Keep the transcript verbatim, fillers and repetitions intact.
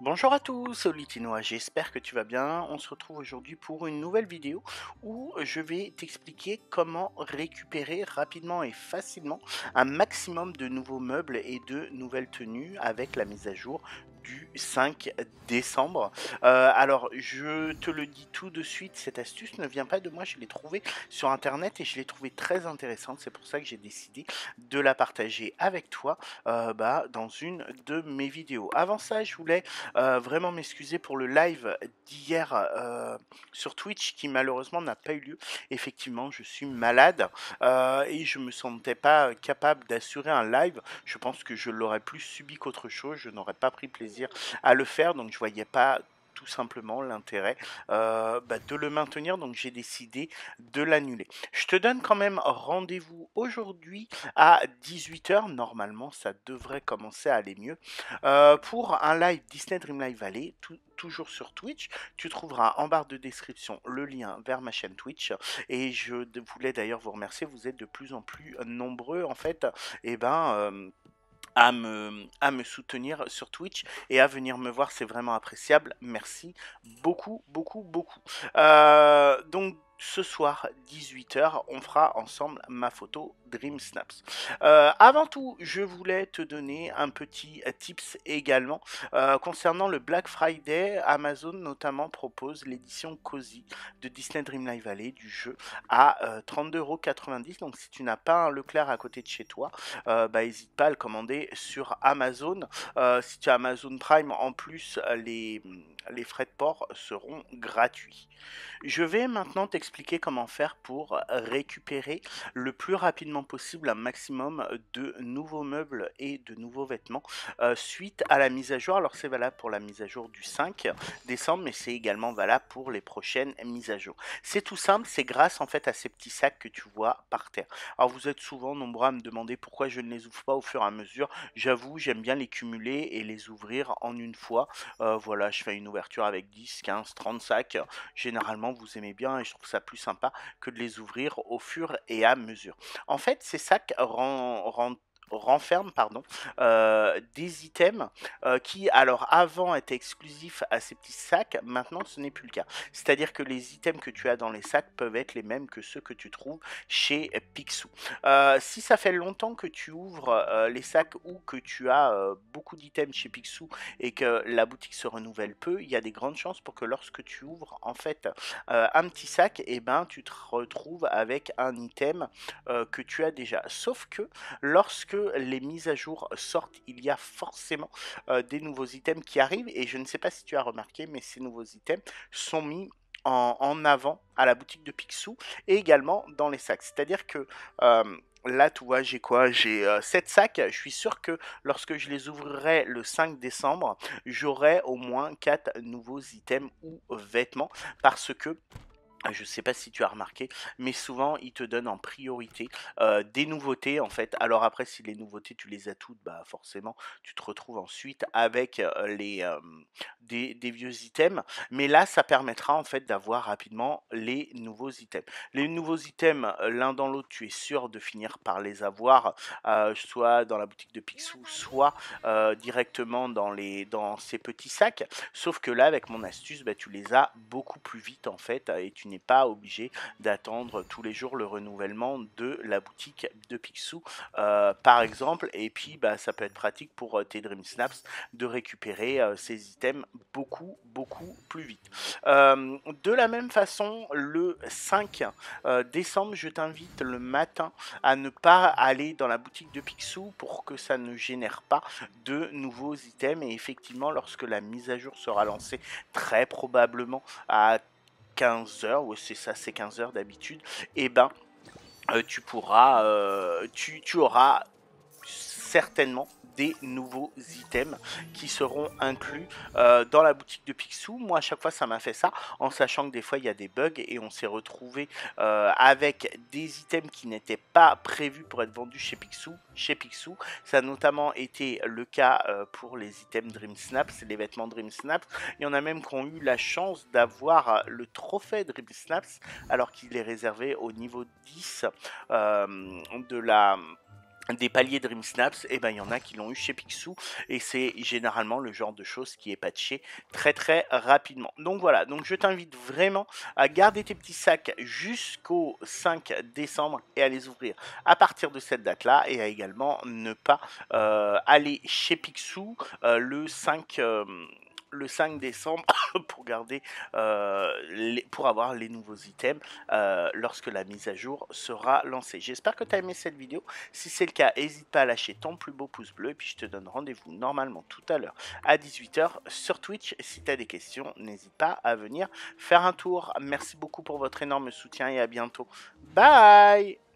Bonjour à tous, c'est Olitinois, j'espère que tu vas bien. On se retrouve aujourd'hui pour une nouvelle vidéo où je vais t'expliquer comment récupérer rapidement et facilement un maximum de nouveaux meubles et de nouvelles tenues avec la mise à jour du cinq décembre. Euh, alors, je te le dis tout de suite, cette astuce ne vient pas de moi, je l'ai trouvée sur internet et je l'ai trouvée très intéressante. C'est pour ça que j'ai décidé de la partager avec toi euh, bah, dans une de mes vidéos. Avant ça, je voulais euh, vraiment m'excuser pour le live d'hier euh, sur Twitch qui malheureusement n'a pas eu lieu. Effectivement, je suis malade euh, et je me sentais pas capable d'assurer un live. Je pense que je l'aurais plus subi qu'autre chose. Je n'aurais pas pris plaisir à le faire, donc je voyais pas tout simplement l'intérêt euh, bah, de le maintenir, donc j'ai décidé de l'annuler. Je te donne quand même rendez-vous aujourd'hui à dix-huit heures, normalement ça devrait commencer à aller mieux, euh, pour un live Disney Dream Live Valley, tout, toujours sur Twitch. Tu trouveras en barre de description le lien vers ma chaîne Twitch et je voulais d'ailleurs vous remercier, vous êtes de plus en plus nombreux en fait, et ben... Euh, à me, à me soutenir sur Twitch et à venir me voir, c'est vraiment appréciable. Merci beaucoup, beaucoup, beaucoup. Euh, donc, ce soir, dix-huit heures, on fera ensemble ma photo Dream Snaps. Euh, avant tout, je voulais te donner un petit tips également. Euh, concernant le Black Friday, Amazon notamment propose l'édition Cozy de Disney Dream Live Valley du jeu à euh, trente-deux euros quatre-vingt-dix. Donc, si tu n'as pas un Leclerc à côté de chez toi, euh, bah, n'hésite pas à le commander sur Amazon. Euh, si tu as Amazon Prime, en plus, les, les frais de port seront gratuits. Je vais maintenant t'expliquer comment faire pour récupérer le plus rapidement possible un maximum de nouveaux meubles et de nouveaux vêtements euh, suite à la mise à jour. Alors c'est valable pour la mise à jour du cinq décembre, mais c'est également valable pour les prochaines mises à jour. C'est tout simple, c'est grâce en fait à ces petits sacs que tu vois par terre. Alors vous êtes souvent nombreux à me demander pourquoi je ne les ouvre pas au fur et à mesure. J'avoue, j'aime bien les cumuler et les ouvrir en une fois. Euh, voilà, je fais une ouverture avec dix, quinze, trente sacs. Généralement, vous aimez bien et je trouve ça plus sympa que de les ouvrir au fur et à mesure. En fait, ces sacs rend, rend renferme pardon, euh, des items euh, qui alors avant étaient exclusifs à ces petits sacs, maintenant ce n'est plus le cas. C'est-à-dire que les items que tu as dans les sacs peuvent être les mêmes que ceux que tu trouves chez Picsou. Euh, si ça fait longtemps que tu ouvres euh, les sacs ou que tu as euh, beaucoup d'items chez Picsou et que la boutique se renouvelle peu, il y a des grandes chances pour que lorsque tu ouvres en fait euh, un petit sac, et eh ben tu te retrouves avec un item euh, que tu as déjà. Sauf que lorsque les mises à jour sortent, il y a forcément euh, des nouveaux items qui arrivent et je ne sais pas si tu as remarqué, mais ces nouveaux items sont mis en, en avant à la boutique de Picsou et également dans les sacs. C'est-à-dire que euh, là, tu vois, j'ai quoi? J'ai euh, sept sacs. Je suis sûr que lorsque je les ouvrirai le cinq décembre, j'aurai au moins quatre nouveaux items ou vêtements parce que je ne sais pas si tu as remarqué, mais souvent ils te donnent en priorité euh, des nouveautés en fait. Alors après, si les nouveautés tu les as toutes, bah forcément tu te retrouves ensuite avec euh, les euh, des, des vieux items. Mais là, ça permettra en fait d'avoir rapidement les nouveaux items. Les nouveaux items, euh, l'un dans l'autre, tu es sûr de finir par les avoir, euh, soit dans la boutique de Picsou, soit euh, directement dans les dans ces petits sacs. Sauf que là, avec mon astuce, bah, tu les as beaucoup plus vite en fait et tu n'es pas obligé d'attendre tous les jours le renouvellement de la boutique de Picsou euh, par exemple. Et puis bah, ça peut être pratique pour euh, tes Dream Snaps de récupérer euh, ces items beaucoup beaucoup plus vite. Euh, de la même façon, le cinq euh, décembre, je t'invite le matin à ne pas aller dans la boutique de Picsou pour que ça ne génère pas de nouveaux items. Et effectivement, lorsque la mise à jour sera lancée, très probablement à quinze heures, ouais c'est ça, c'est quinze heures d'habitude, et ben euh, tu pourras, euh, tu, tu auras certainement des nouveaux items qui seront inclus euh, dans la boutique de Picsou. Moi à chaque fois ça m'a fait ça, en sachant que des fois il y a des bugs et on s'est retrouvé euh, avec des items qui n'étaient pas prévus pour être vendus chez Picsou. Chez Picsou, ça a notamment été le cas euh, pour les items Dream Snaps, les vêtements Dream Snaps. Il y en a même qui ont eu la chance d'avoir le trophée Dream Snaps alors qu'il est réservé au niveau dix euh, de la des paliers Dream Snaps, et ben il y en a qui l'ont eu chez Picsou et c'est généralement le genre de choses qui est patché très très rapidement. Donc voilà, donc je t'invite vraiment à garder tes petits sacs jusqu'au cinq décembre et à les ouvrir à partir de cette date-là, et à également ne pas euh, aller chez Picsou euh, le cinq euh, le cinq décembre pour garder euh, les, pour avoir les nouveaux items euh, lorsque la mise à jour sera lancée. J'espère que tu as aimé cette vidéo. Si c'est le cas, n'hésite pas à lâcher ton plus beau pouce bleu et puis je te donne rendez-vous normalement tout à l'heure à dix-huit heures sur Twitch. Si tu as des questions, n'hésite pas à venir faire un tour. Merci beaucoup pour votre énorme soutien et à bientôt. Bye!